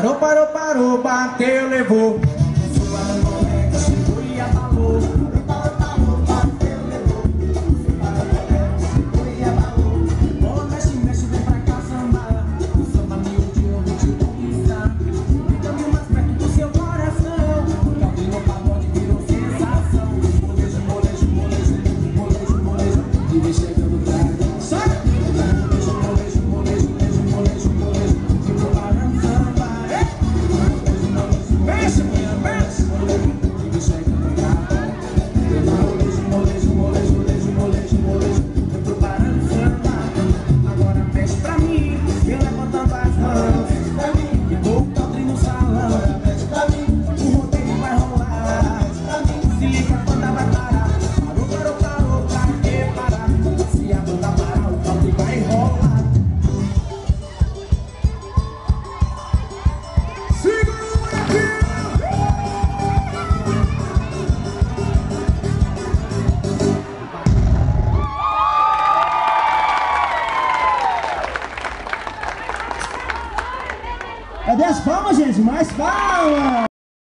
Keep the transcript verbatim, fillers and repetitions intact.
Parou, parou, parou, bateu, levou. Sua moleque chegou e abalou. Parou, parou, bateu, levou. Sua moleque chegou e abalou. Bola, mexe, mexe, vem pra cá sambar. O samba miúde eu vou te conquistar. Fica-me mais perto do seu coração. O Caldinho no pagode virou sensação. Molejo, molejo, molejo, molejo, molejo. E vem chegando pra cá. Sobe! Molejo, molejo, molejo, molejo, molejo, molejo. E preparando samba. Mexe, minha, mexe. E vem chegando pra cá. Molejo, molejo, molejo, molejo, molejo, molejo. E preparando samba. Agora mexe pra mim. E levantando as mãos. E dou o country no salão. O rodeio vai rolar. Se liga, a banda vai parar. Parou, parou, parou, pra que parar? Se a banda parar, o country vai rolar. Segura aqui! Cadê as palmas, gente? Mais palmas!